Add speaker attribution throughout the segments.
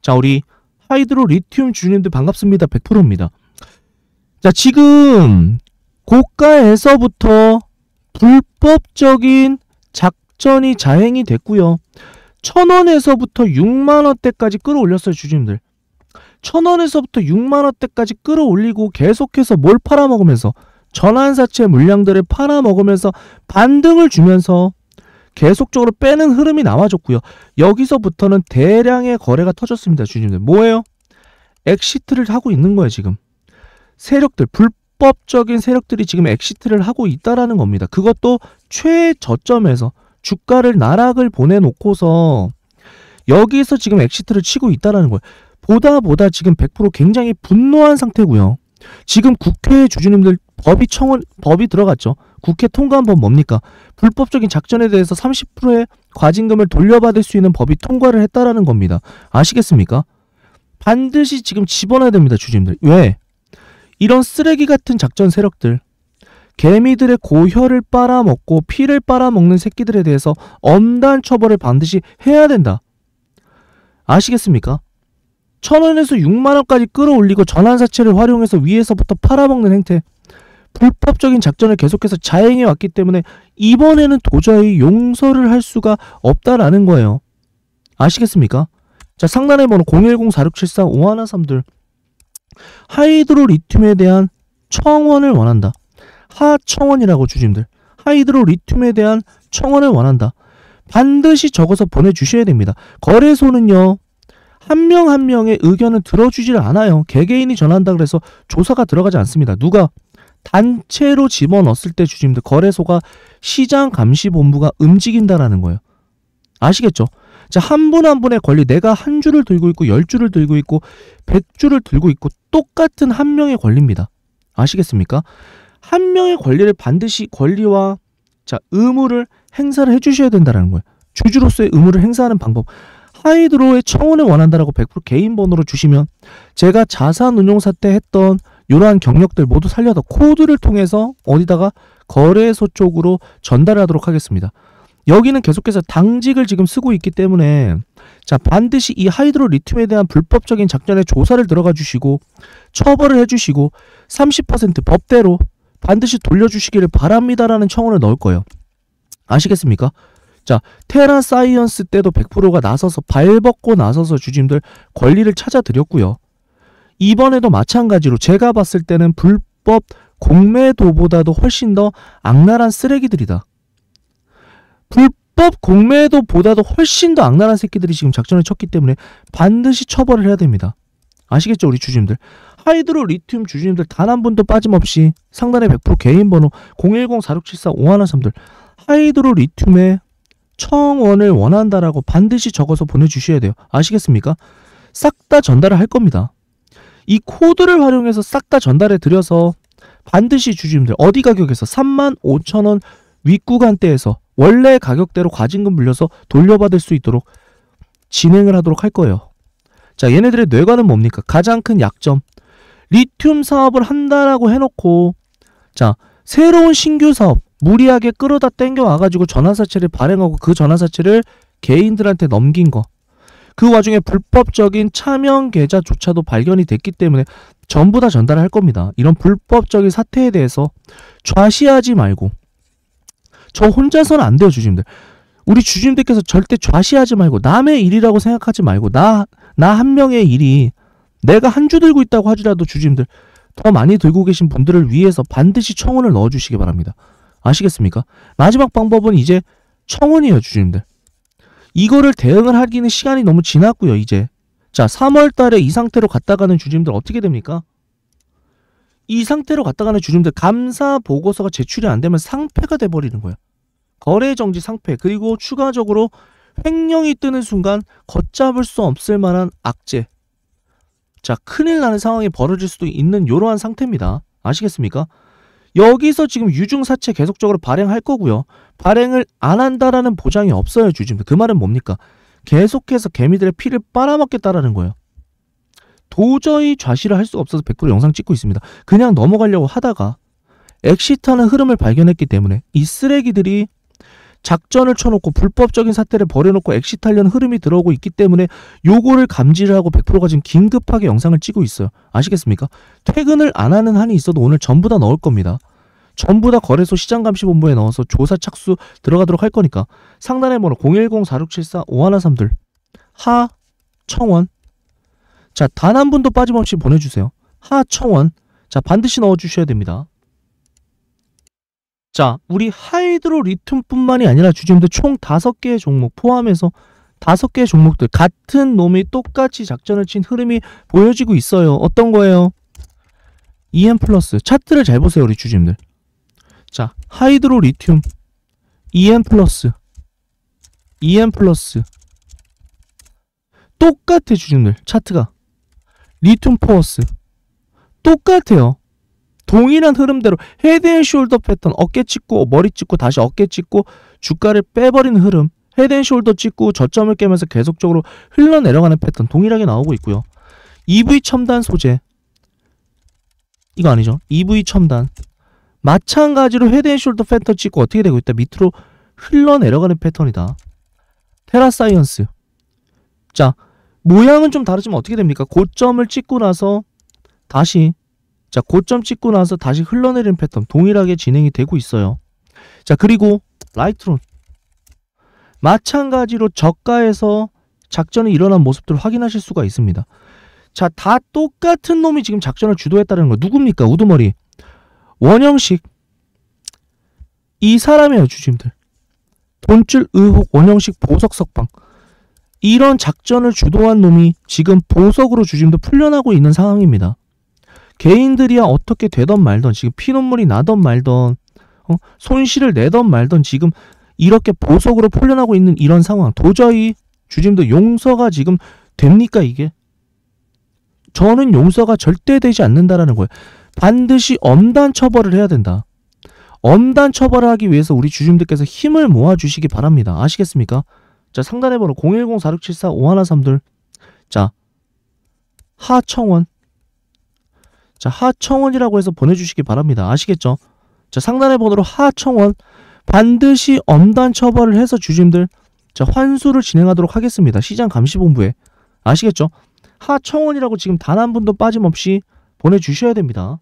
Speaker 1: 자, 우리 하이드로 리튬 주주님들 반갑습니다. 100%입니다. 자, 지금 고가에서부터 불법적인 작전이 자행이 됐고요. 1000원에서부터 6만원대까지 끌어올렸어요, 주주님들. 1000원에서부터 6만원대까지 끌어올리고 계속해서 뭘 팔아먹으면서 전환사채 물량들을 팔아먹으면서 반등을 주면서 계속적으로 빼는 흐름이 나와줬고요. 여기서부터는 대량의 거래가 터졌습니다, 주주님들. 뭐예요? 엑시트를 하고 있는 거예요, 지금. 세력들, 불법적인 세력들이 지금 엑시트를 하고 있다라는 겁니다. 그것도 최저점에서 주가를 나락을 보내놓고서 여기서 지금 엑시트를 치고 있다라는 거예요. 보다 지금 100% 굉장히 분노한 상태고요. 지금 국회에 주주님들 법이 들어갔죠. 국회 통과한 법 뭡니까? 불법적인 작전에 대해서 30%의 과징금을 돌려받을 수 있는 법이 통과를 했다라는 겁니다. 아시겠습니까? 반드시 지금 집어넣어야 됩니다, 주주님들. 왜? 이런 쓰레기 같은 작전 세력들, 개미들의 고혈을 빨아먹고 피를 빨아먹는 새끼들에 대해서 엄단 처벌을 반드시 해야 된다. 아시겠습니까? 1000원에서 6만원까지 끌어올리고 전환사채를 활용해서 위에서부터 팔아먹는 행태, 불법적인 작전을 계속해서 자행해 왔기 때문에 이번에는 도저히 용서를 할 수가 없다라는 거예요. 아시겠습니까? 자, 상단의 번호 010-4674-5113들 하이드로 리튬에 대한 청원을 원한다. 하청원이라고 주주님들. 하이드로 리튬에 대한 청원을 원한다. 반드시 적어서 보내주셔야 됩니다. 거래소는요, 한 명 한 명의 의견을 들어주질 않아요. 개개인이 전한다 그래서 조사가 들어가지 않습니다. 누가? 단체로 집어넣었을 때 주주님들, 거래소가 시장감시본부가 움직인다라는 거예요. 아시겠죠? 자, 한 분 한 분의 권리, 내가 한 줄을 들고 있고 10줄을 들고 있고 100줄을 들고 있고 똑같은 한 명의 권리입니다. 아시겠습니까? 한 명의 권리를 반드시 권리와 의무를 행사를 해주셔야 된다는 거예요. 주주로서의 의무를 행사하는 방법. 하이드로의 청원을 원한다라고 100% 개인 번호로 주시면 제가 자산운용사 때 했던 이러한 경력들 모두 살려서 코드를 통해서 어디다가 거래소 쪽으로 전달하도록 하겠습니다. 여기는 계속해서 당직을 지금 쓰고 있기 때문에 자, 반드시 이 하이드로 리튬에 대한 불법적인 작전에 조사를 들어가 주시고 처벌을 해주시고 30% 법대로 반드시 돌려주시기를 바랍니다라는 청원을 넣을 거예요. 아시겠습니까? 자, 테라사이언스 때도 100%가 나서서 발벗고 나서서 주주님들 권리를 찾아드렸고요. 이번에도 마찬가지로 제가 봤을 때는 불법 공매도보다도 훨씬 더 악랄한 쓰레기들이다. 불법 공매도보다도 훨씬 더 악랄한 새끼들이 지금 작전을 쳤기 때문에 반드시 처벌을 해야 됩니다. 아시겠죠, 우리 주주님들? 하이드로 리튬 주주님들 단 한 분도 빠짐없이 상단의 100% 개인 번호 010-4674-5113들 하이드로 리튬에 청원을 원한다라고 반드시 적어서 보내주셔야 돼요. 아시겠습니까? 싹 다 전달을 할 겁니다. 이 코드를 활용해서 싹 다 전달해 드려서 반드시 주주님들 어디 가격에서 35,000원 윗구간대에서 원래 가격대로 과징금 물려서 돌려받을 수 있도록 진행을 하도록 할 거예요. 자, 얘네들의 뇌관은 뭡니까? 가장 큰 약점. 리튬 사업을 한다라고 해놓고 자, 새로운 신규 사업 무리하게 끌어다 땡겨 와가지고 전환사채를 발행하고 그 전환사채를 개인들한테 넘긴 거. 그 와중에 불법적인 차명 계좌조차도 발견이 됐기 때문에 전부 다 전달할 겁니다. 이런 불법적인 사태에 대해서 좌시하지 말고 저 혼자서는 안 돼요, 주주님들. 우리 주주님들께서 절대 좌시하지 말고 남의 일이라고 생각하지 말고 나 한 명의 일이 내가 한 주 들고 있다고 하더라도 주주님들 더 많이 들고 계신 분들을 위해서 반드시 청원을 넣어주시기 바랍니다. 아시겠습니까? 마지막 방법은 이제 청원이에요, 주주님들. 이거를 대응을 하기는 시간이 너무 지났고요, 이제. 자, 3월 달에 이 상태로 갔다가는 주주님들 어떻게 됩니까? 이 상태로 갔다가는 주주님들 감사 보고서가 제출이 안 되면 상폐가 돼버리는 거예요. 거래정지 상폐, 그리고 추가적으로 횡령이 뜨는 순간 걷잡을 수 없을 만한 악재. 자, 큰일 나는 상황이 벌어질 수도 있는 이러한 상태입니다. 아시겠습니까? 여기서 지금 유증사채 계속적으로 발행할 거고요. 발행을 안 한다라는 보장이 없어요, 주주님들. 그 말은 뭡니까? 계속해서 개미들의 피를 빨아먹겠다라는 거예요. 도저히 좌시를 할 수가 없어서 100% 영상 찍고 있습니다. 그냥 넘어가려고 하다가 엑시트하는 흐름을 발견했기 때문에 이 쓰레기들이 작전을 쳐놓고 불법적인 사태를 벌여놓고 엑시트하려는 흐름이 들어오고 있기 때문에 요거를 감지를 하고 100%가 지금 긴급하게 영상을 찍고 있어요. 아시겠습니까? 퇴근을 안 하는 한이 있어도 오늘 전부 다 넣을 겁니다. 전부 다 거래소 시장감시본부에 넣어서 조사 착수 들어가도록 할 거니까 상단에 번호 010-4674-5113들 하청원. 자, 단 한 분도 빠짐없이 보내주세요. 하청원. 자, 반드시 넣어주셔야 됩니다. 자, 우리 하이드로 리튬뿐만이 아니라 주주님들 총 5개의 종목 포함해서 5개의 종목들 같은 놈이 똑같이 작전을 친 흐름이 보여지고 있어요. 어떤 거예요? EM 플러스. 차트를 잘 보세요, 우리 주주님들. 자, 하이드로 리튬 EM 플러스 똑같아 주주님들. 차트가 리튬 포어스 똑같아요. 동일한 흐름대로 헤드앤숄더 패턴, 어깨 찍고 머리 찍고 다시 어깨 찍고 주가를 빼버리는 흐름, 헤드앤숄더 찍고 저점을 깨면서 계속적으로 흘러내려가는 패턴 동일하게 나오고 있고요. EV 첨단 소재, 이거 아니죠? EV 첨단 마찬가지로 헤드앤숄더 패턴 찍고 어떻게 되고 있다? 밑으로 흘러내려가는 패턴이다. 테라사이언스. 자, 모양은 좀 다르지만 어떻게 됩니까? 고점을 찍고 나서 다시, 자, 고점 찍고 나서 다시 흘러내리는 패턴 동일하게 진행이 되고 있어요. 자, 그리고 라이트론 마찬가지로 저가에서 작전이 일어난 모습들을 확인하실 수가 있습니다. 자, 다 똑같은 놈이 지금 작전을 주도했다는 거. 누굽니까? 우두머리 원영식. 이 사람이에요, 주주님들. 돈줄 의혹 원영식 보석 석방. 이런 작전을 주도한 놈이 지금 보석으로 주주님들 풀려나고 있는 상황입니다. 개인들이야 어떻게 되던 말던, 지금 피눈물이 나던 말던, 손실을 내던 말던 지금 이렇게 보석으로 풀려나고 있는 이런 상황. 도저히 주주님들 용서가 지금 됩니까 이게? 저는 용서가 절대 되지 않는다라는 거예요. 반드시 엄단 처벌을 해야 된다. 엄단 처벌을 하기 위해서 우리 주주님들께서 힘을 모아주시기 바랍니다. 아시겠습니까? 자, 상단에 번호 010-4674-5113들. 자, 하청원. 자, 하청원이라고 해서 보내주시기 바랍니다. 아시겠죠? 자, 상단의 번호로 하청원. 반드시 엄단 처벌을 해서 주주님들, 자, 환수를 진행하도록 하겠습니다. 시장감시본부에. 아시겠죠? 하청원이라고 지금 단 한 분도 빠짐없이 보내주셔야 됩니다.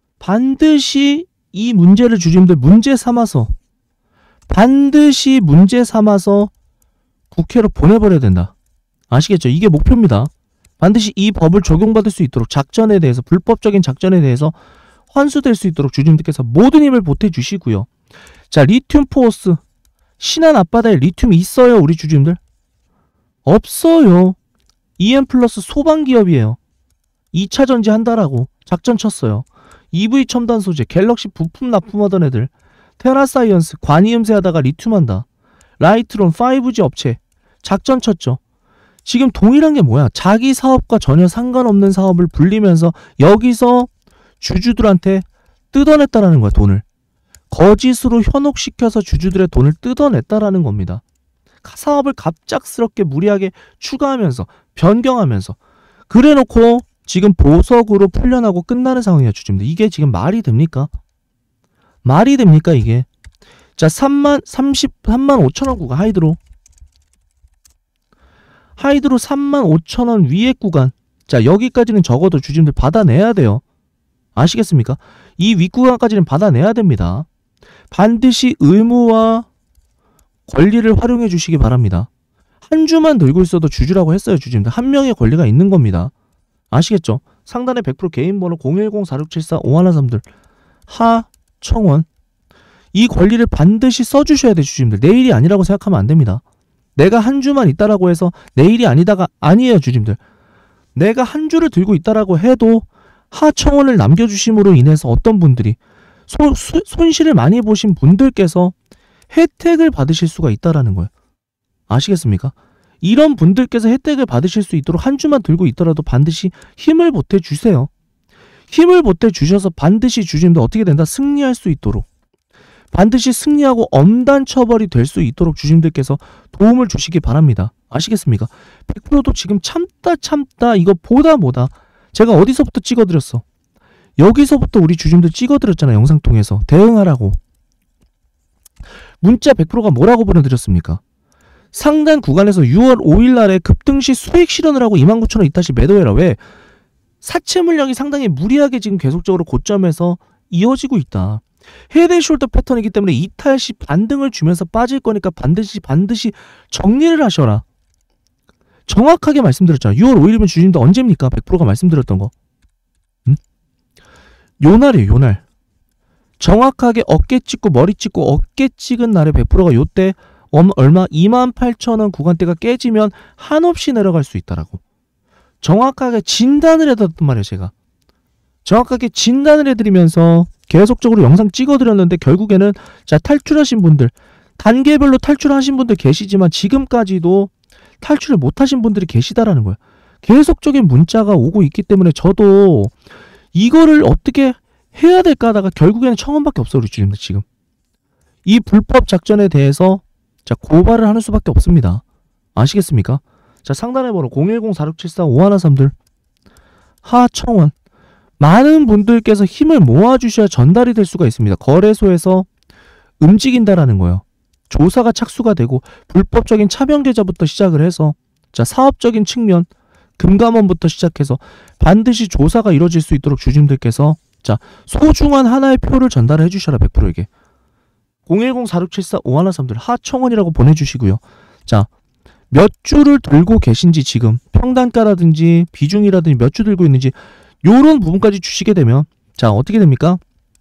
Speaker 1: 반드시 이 문제를 주주님들 문제 삼아서, 반드시 문제 삼아서 국회로 보내버려야 된다. 아시겠죠? 이게 목표입니다. 반드시 이 법을 적용받을 수 있도록, 작전에 대해서, 불법적인 작전에 대해서 환수될 수 있도록 주주님들께서 모든 힘을 보태주시고요. 자, 리튬 포어스. 신안 앞바다에 리튬이 있어요, 우리 주주님들? 없어요. EM 플러스 소방기업이에요. 2차 전지 한다라고 작전 쳤어요. EV 첨단 소재, 갤럭시 부품 납품하던 애들, 테라사이언스, 관이음새 하다가 리튬 한다. 라이트론, 5G 업체, 작전 쳤죠. 지금 동일한 게 뭐야? 자기 사업과 전혀 상관없는 사업을 불리면서 여기서 주주들한테 뜯어냈다라는 거야, 돈을. 거짓으로 현혹시켜서 주주들의 돈을 뜯어냈다라는 겁니다. 사업을 갑작스럽게 무리하게 추가하면서, 변경하면서, 그래놓고 지금 보석으로 풀려나고 끝나는 상황이야, 주주님들. 이게 지금 말이 됩니까? 말이 됩니까, 이게? 자, 35,000원 구간, 하이드로 35,000원 위에 구간. 자, 여기까지는 적어도 주주님들 받아내야 돼요. 아시겠습니까? 이 윗구간까지는 받아내야 됩니다. 반드시 의무와 권리를 활용해 주시기 바랍니다. 한 주만 들고 있어도 주주라고 했어요, 주주님들. 한 명의 권리가 있는 겁니다. 아시겠죠? 상단에 100% 개인 번호 010-4674-5113들. 하청원. 이 권리를 반드시 써주셔야 돼요, 주주님들. 내일이 아니라고 생각하면 안 됩니다. 내가 한 주만 있다라고 해서 내일이 아니다가 아니에요, 주주님들. 내가 한 주를 들고 있다라고 해도 하청원을 남겨주심으로 인해서 어떤 분들이 손실을 많이 보신 분들께서 혜택을 받으실 수가 있다라는 거예요. 아시겠습니까? 이런 분들께서 혜택을 받으실 수 있도록 한 주만 들고 있더라도 반드시 힘을 보태주세요. 힘을 보태주셔서 반드시 주주님들 어떻게 된다? 승리할 수 있도록, 반드시 승리하고 엄단 처벌이 될 수 있도록 주주님들께서 도움을 주시기 바랍니다. 아시겠습니까? 100%도 지금 참다 이거 보다 뭐다. 제가 어디서부터 찍어드렸어? 여기서부터 우리 주주님들 찍어드렸잖아, 영상 통해서. 대응하라고. 문자 100%가 뭐라고 보내드렸습니까? 상단 구간에서 6월 5일 날에 급등시 수익 실현을 하고 29,000원 이따시 매도해라. 왜? 사채 물량이 상당히 무리하게 지금 계속적으로 고점에서 이어지고 있다. 헤드앤숄더 패턴이기 때문에 이탈 시 반등을 주면서 빠질 거니까 반드시 정리를 하셔라. 정확하게 말씀드렸잖아. 6월 5일이면 주님도 언제입니까? 100%가 말씀드렸던 거. 요날이에요. 요날. 정확하게 어깨 찍고 머리 찍고 어깨 찍은 날에 100%가 요때 얼마 28,000원 구간대가 깨지면 한없이 내려갈 수 있다라고. 정확하게 진단을 해드렸단 말이에요. 제가. 정확하게 진단을 해드리면서 계속적으로 영상 찍어드렸는데 결국에는 자 탈출하신 분들 단계별로 탈출하신 분들 계시지만 지금까지도 탈출을 못하신 분들이 계시다라는 거예요. 계속적인 문자가 오고 있기 때문에 저도 이거를 어떻게 해야 될까 하다가 결국에는 1,000원밖에 없어요. 우리 주님들 지금. 이 불법 작전에 대해서 자 고발을 하는 수밖에 없습니다. 아시겠습니까? 자 상단에 번호 010-4674-5113들 하청원 많은 분들께서 힘을 모아주셔야 전달이 될 수가 있습니다. 거래소에서 움직인다라는 거예요. 조사가 착수가 되고 불법적인 차명계좌부터 시작을 해서 자 사업적인 측면 금감원부터 시작해서 반드시 조사가 이루어질 수 있도록 주주님들께서 자 소중한 하나의 표를 전달해 주셔라. 100%에게 010-4674-5113들 하청원이라고 보내주시고요. 자 몇 주를 들고 계신지 지금 평단가라든지 비중이라든지 몇 주 들고 있는지 요런 부분까지 주시게 되면 자 어떻게 됩니까?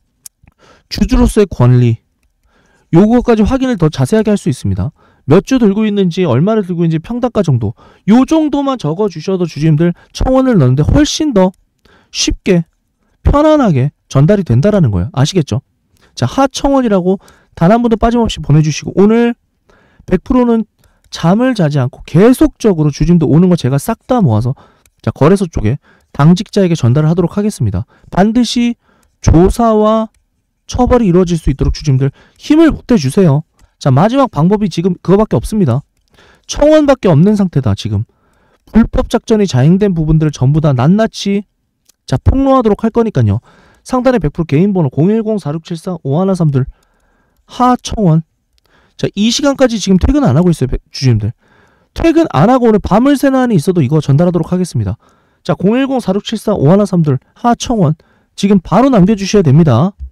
Speaker 1: 주주로서의 권리 요거까지 확인을 더 자세하게 할 수 있습니다. 몇 주 들고 있는지 얼마를 들고 있는지 평단가 정도 요 정도만 적어주셔도 주주님들 1,000원을 넣는데 훨씬 더 쉽게 편안하게 전달이 된다라는 거예요. 아시겠죠? 자 하청원이라고 단 한 번도 빠짐없이 보내주시고 오늘 100%는 잠을 자지 않고 계속적으로 주주님들 오는 거 제가 싹 다 모아서 자 거래소 쪽에 당직자에게 전달을 하도록 하겠습니다. 반드시 조사와 처벌이 이루어질 수 있도록 주주님들 힘을 보태주세요. 자 마지막 방법이 지금 그거밖에 없습니다. 1,000원밖에 없는 상태다. 지금 불법 작전이 자행된 부분들을 전부 다 낱낱이 자 폭로하도록 할 거니까요. 상단에 100% 개인 번호 010-4674-5113들 하청원 자 이 시간까지 지금 퇴근 안 하고 있어요. 주주님들 퇴근 안 하고 오늘 밤을 새는 한이 있어도 이거 전달하도록 하겠습니다. 자 010-4674-5113들 하청원 지금 바로 남겨주셔야 됩니다.